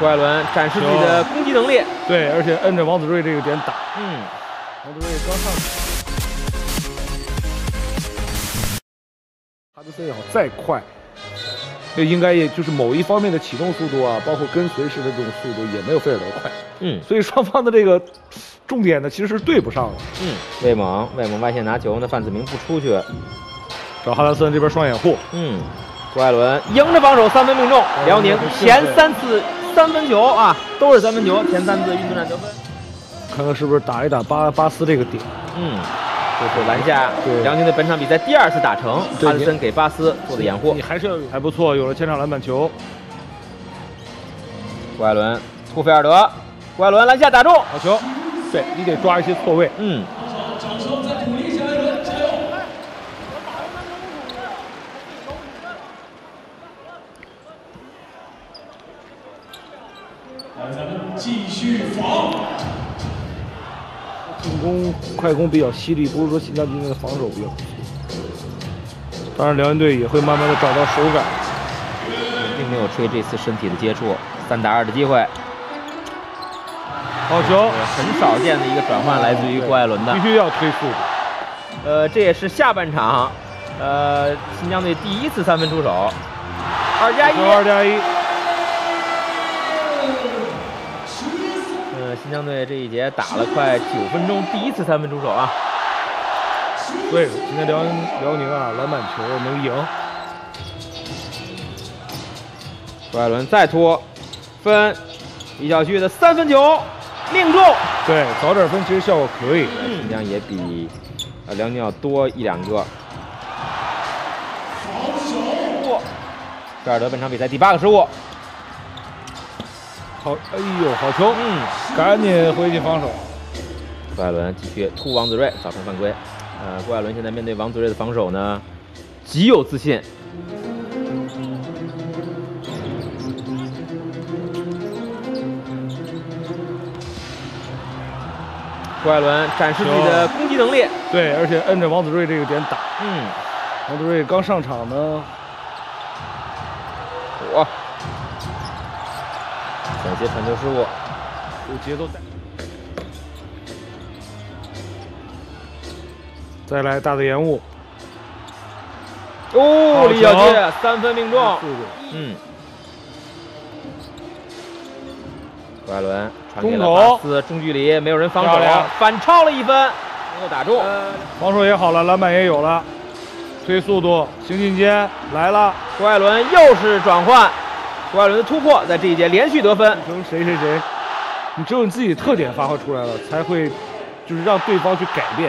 郭艾伦展示自己的攻击能力。 对，而且摁着王子睿这个点打。王子睿刚上场，哈德森也好，再快，这应该也就是某一方面的启动速度啊，包括跟随时的这种速度也没有菲尔德快。所以双方的这个重点呢，其实是对不上的。 魏猛外线拿球呢，范子铭不出去， 找哈德森这边双掩护。 郭艾伦迎着防守3分命中，辽宁前3次3分球啊，都是3分球，前3次运动战得分。 看看是不是打一打巴斯这个点。 这是篮下辽宁队本场比赛第2次打成，哈德森给巴斯做的掩护， 你还是要还不错，有了前场篮板球。 郭艾伦突菲尔德，郭艾伦篮下打中， 好球。对你得抓一些错位。 咱们继续防。 进攻快攻比较犀利，不是说新疆军的防守比较。当然，辽宁队也会慢慢的找到手感。 并没有吹这次身体的接触，3打2的机会。 好球！ 很少见的一个转换来自于郭艾伦的， 必须要推速度。 这也是下半场，新疆队第1次3分出手，2+1。新疆队这一节打了快9分钟，第1次3分出手啊。 对，今天辽宁啊，篮板球能赢。 郭艾伦再突分，李晓旭的3分球命中。 对，早点分其实效果可以。 新疆也比辽宁要多1、2个。菲尔德本场比赛第8个失误。 好，哎呦，好球！赶紧回去防守。 郭艾伦继续突王子睿，造成犯规。郭艾伦现在面对王子睿的防守呢，极有自信。郭艾伦展示自己的攻击能力。 对，而且摁着王子睿这个点打。王子睿刚上场呢。 险些传球失误， 有节奏带。再来大的延误。 李晓旭3分命中。郭艾伦传给了巴斯，中距离没有人防守，反超了1分，没有打中。 防守也好了，篮板也有了，推速度，行进间来了。 郭艾伦又是转换。郭艾伦的突破在这一节连续得分， 谁，你只有你自己的特点发挥出来了，才会就是让对方去改变。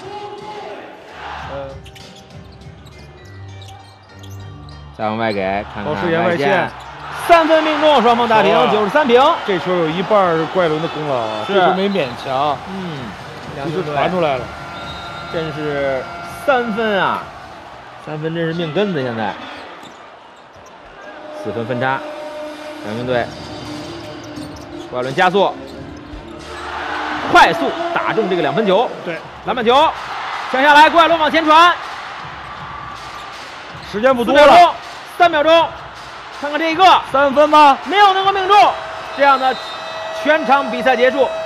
再往外给，看看视野外线 ，3分命中，双方打平，93平。 这球有一半是郭艾伦的功劳啊，这球没勉强。其实传出来了， 真是3分啊，3分真是命根子，现在。4分分差，辽宁队，郭艾伦加速，快速打中这个2分球， 对， 篮板球，抢下来，郭艾伦往前传， 时间不多了 ，3秒钟，看看这一个 3分吗？ 没有能够命中，这样的全场比赛结束。